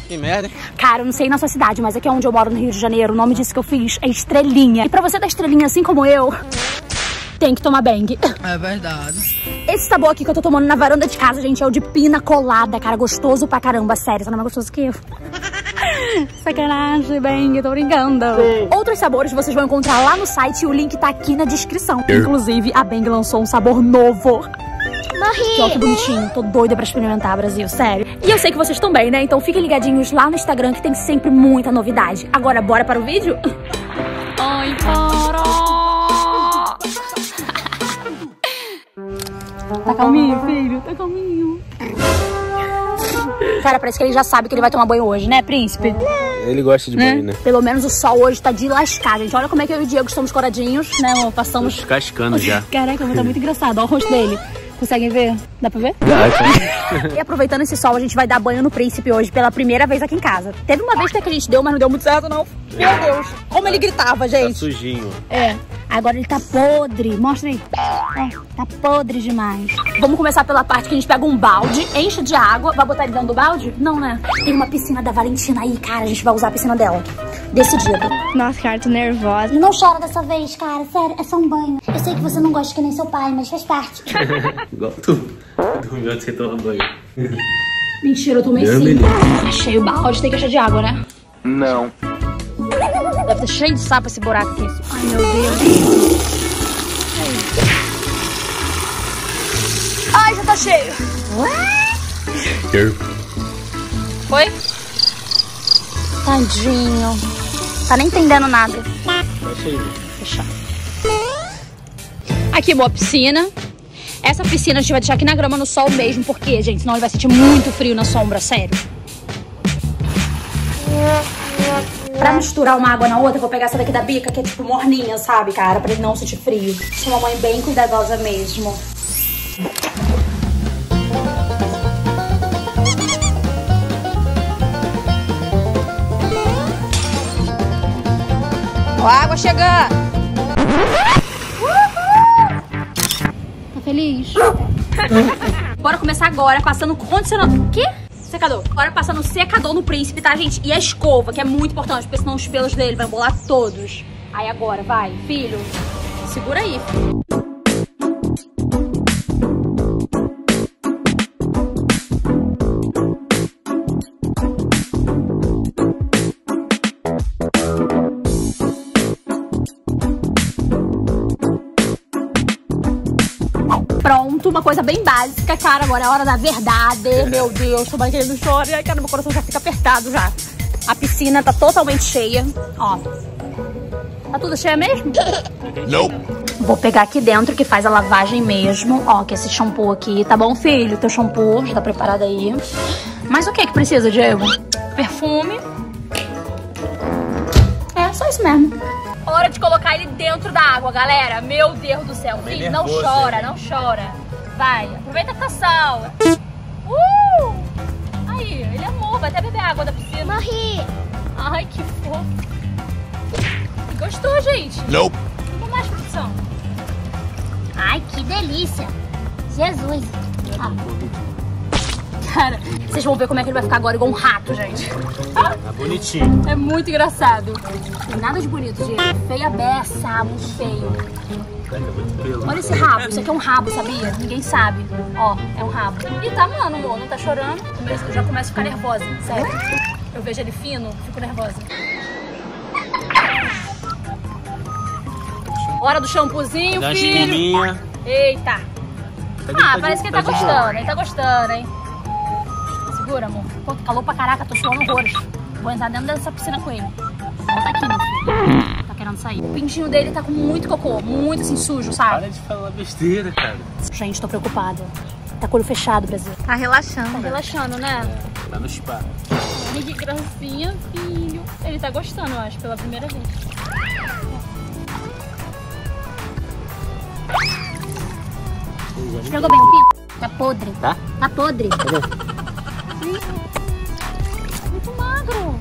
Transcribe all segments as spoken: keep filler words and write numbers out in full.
Que merda, hein? Cara, eu não sei na sua cidade, mas aqui é onde eu moro, no Rio de Janeiro. O nome disso que eu fiz é estrelinha. E pra você dar estrelinha assim como eu, tem que tomar Bang. É verdade. Esse sabor aqui que eu tô tomando na varanda de casa, gente, é o de pina colada, cara. Gostoso pra caramba, sério. Só não é mais gostoso que eu. Sacanagem, Bang, tô brincando. Sim. Outros sabores vocês vão encontrar lá no site e o link tá aqui na descrição. Inclusive, a Bang lançou um sabor novo. Morri. Olha que bonitinho, tô doida pra experimentar, Brasil, sério. E eu sei que vocês estão bem, né? Então fiquem ligadinhos lá no Instagram que tem sempre muita novidade. Agora, bora para o vídeo? Ai, para! Tá calminho, filho? Tá calminho. Cara, parece que ele já sabe que ele vai tomar banho hoje, né, príncipe? Ele gosta de né? banho, né? Pelo menos o sol hoje tá de lascar, gente. Olha como é que eu e o Diego estamos coradinhos, né, amor? Passamos... Tô cascando já. Caraca, tá muito engraçado. Olha o rosto dele. Conseguem ver? Dá pra ver? Dá, tá. E aproveitando esse sol, a gente vai dar banho no príncipe hoje pela primeira vez aqui em casa. Teve uma vez até que a gente deu, mas não deu muito certo, não. Meu Deus, como ele gritava, gente. Tá sujinho. É. Agora ele tá podre. Mostra aí. É, tá podre demais. Vamos começar pela parte que a gente pega um balde, enche de água. Vai botar ele dentro do balde? Não, né? Tem uma piscina da Valentina aí, cara. A gente vai usar a piscina dela. Decidido. Nossa, cara, tô nervosa. Não chora dessa vez, cara. Sério, é só um banho. Eu sei que você não gosta que nem seu pai, mas faz parte. Igual tu. Dormiu antes de tomar banho. Mentira, eu tomei sim. Achei o balde, tem que encher de água, né? Não. Deve estar cheio de sapo esse buraco aqui. Ai, meu Deus. Ai, já tá cheio. Foi? Tadinho. Tá nem entendendo nada. Tá cheio. Fechar. Aqui, boa piscina. Essa piscina a gente vai deixar aqui na grama, no sol mesmo. Porque, gente, senão ele vai sentir muito frio na sombra, sério. Pra misturar uma água na outra, eu vou pegar essa daqui da bica, que é tipo morninha, sabe, cara? Pra ele não sentir frio. Sou uma mãe bem cuidadosa mesmo. Ó, a água chegando. Tá feliz? Bora começar agora, passando condicionador. Quê? Secador. Agora passando secador no príncipe, tá, gente? E a escova, que é muito importante, porque senão os pelos dele vai bolar todos. Aí agora, vai, filho. Segura aí, filho. Pronto, uma coisa bem básica, cara. Agora é a hora da verdade. Meu Deus, tomara que ele não chore. Ai, cara, meu coração já fica apertado já. A piscina tá totalmente cheia. Ó. Tá tudo cheia mesmo? Não. Vou pegar aqui dentro que faz a lavagem mesmo. Ó, que é esse shampoo aqui. Tá bom, filho? Teu shampoo já tá preparado aí. Mas o que que precisa, Diego? Perfume. É, só isso mesmo. Hora de colocar ele dentro da água, galera. Meu Deus do céu. Filho, não chora, não chora. Vai, aproveita a estação. Uh! Aí, ele amou. Vai até beber água da piscina. Morri. Ai, que fofo. Gostou, gente? Não. Vamos mais, produção. Ai, que delícia. Jesus. Ah. Cara, vocês vão ver como é que ele vai ficar agora igual um rato, gente. Tá bonitinho. É muito engraçado. Tem nada de bonito, gente. Feia beça, muito feio. Olha esse rabo. Isso aqui é um rabo, sabia? Ninguém sabe. Ó, é um rabo. E tá, mano, amor, não tá chorando. Eu já começo a ficar nervosa, sério. Eu vejo ele fino, fico nervosa. Hora do shampoozinho, Dá uma filho. chinelinha. Eita. Ah, parece que ele tá gostando, ele tá gostando, hein? Segura, amor. Pô, calor pra caraca, tô suando horrores. Vou entrar dentro dessa piscina com ele. Volta aqui, meu filho. Tá querendo sair. O pintinho dele tá com muito cocô, muito assim, sujo, sabe? Para de falar besteira, cara. Gente, tô preocupada. Tá com o olho fechado, Brasil. Tá relaxando. Tá relaxando, né? Tá no spa. Ai, que gracinha, filho. Ele tá gostando, eu acho, pela primeira vez. Jogou bem o pinto? Tá podre. Tá? Tá podre. Tá bom. Muito magro.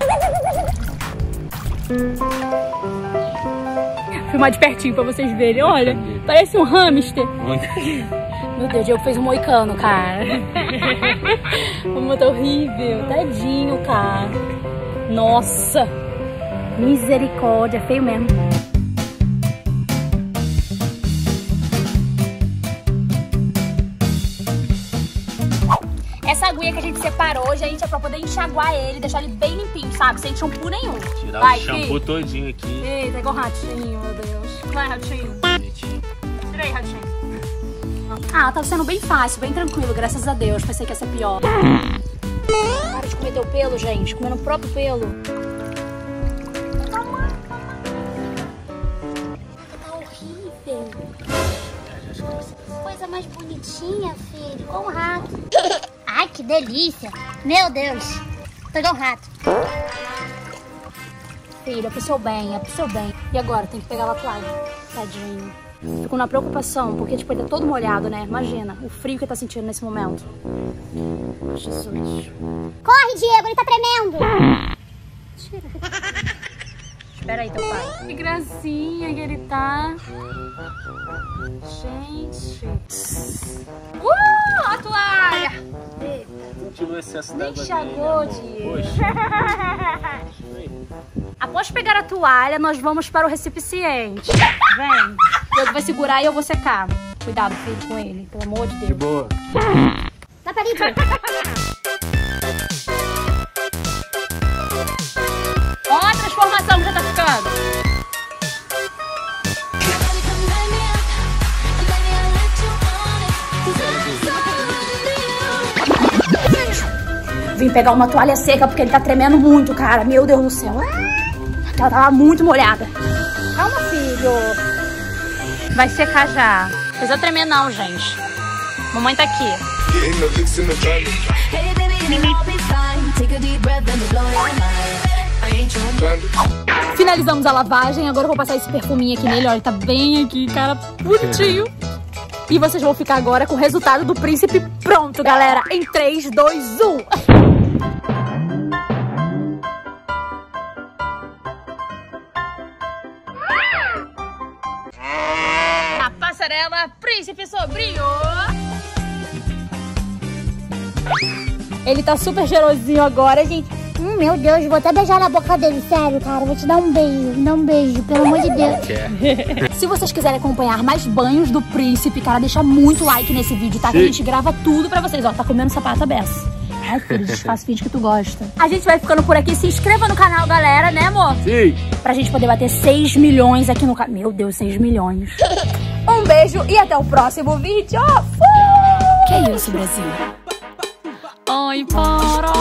Vou filmar de pertinho pra vocês verem. Olha, parece um hamster. Meu Deus, o Diego fez um moicano, cara. Como tá horrível. Tadinho, cara. Nossa. Misericórdia, feio mesmo. Essa aguinha que a gente separou, gente, é pra poder enxaguar ele, deixar ele bem limpinho, sabe? Sem shampoo nenhum. Tirar Vai, o shampoo filho. todinho aqui. Eita, igual ratinho, meu Deus. Vai, ratinho. Tira aí, ratinho. Ah, tá sendo bem fácil, bem tranquilo, graças a Deus. Pensei que ia ser pior. Para de comer teu pelo, gente. Comendo o próprio pelo. Tá horrível. Coisa mais bonitinha, filho. Com um rato. Ai, que delícia. Meu Deus. Pegou um rato. Filho, é pro seu bem, é pro seu bem. E agora? Tem que pegar a toalha. Tadinho. Fico na preocupação, porque tipo, ele tá todo molhado, né? Imagina, o frio que ele tá sentindo nesse momento. Jesus. Corre, Diego, ele tá tremendo. Tira. Espera aí, teu pai. Que gracinha que ele tá. Gente. Uh, a toalha. Tirou o excesso Nem d'água enxagou, dele, amor. Diego. Poxa. Após pegar a toalha, nós vamos para o recipiente. Vem. Diego vai segurar e eu vou secar. Cuidado, filho, com ele, pelo amor de De Deus. boa. Vai pra ali, Diego. Olha a transformação que já tá ficando. Vim pegar uma toalha seca porque ele tá tremendo muito, cara. Meu Deus do céu. Ela tava muito molhada. Calma, filho. Vai secar já. Não precisa tremer não, gente. Mamãe tá aqui. Finalizamos a lavagem. Agora eu vou passar esse perfuminho aqui nele. Olha, ele tá bem aqui, cara. Bonitinho. E vocês vão ficar agora com o resultado do príncipe pronto, galera. Em três, dois, um. Na passarela, príncipe sobrinho. Ele tá super cheirosinho agora, gente. Hum, meu Deus, vou até beijar na boca dele. Sério, cara, vou te dar um beijo. Me dá um beijo, pelo amor de Deus. Se vocês quiserem acompanhar mais banhos do príncipe, cara, deixa muito like nesse vídeo, tá? Que a gente grava tudo pra vocês. Ó, tá comendo sapato aberto. Ai, filho, desfaça, finge que tu gosta. A gente vai ficando por aqui. Se inscreva no canal, galera, né, amor? Sim. Pra gente poder bater seis milhões aqui no canal. Meu Deus, seis milhões. Um beijo e até o próximo vídeo. Fui! Que isso, Brasil? Ai, para!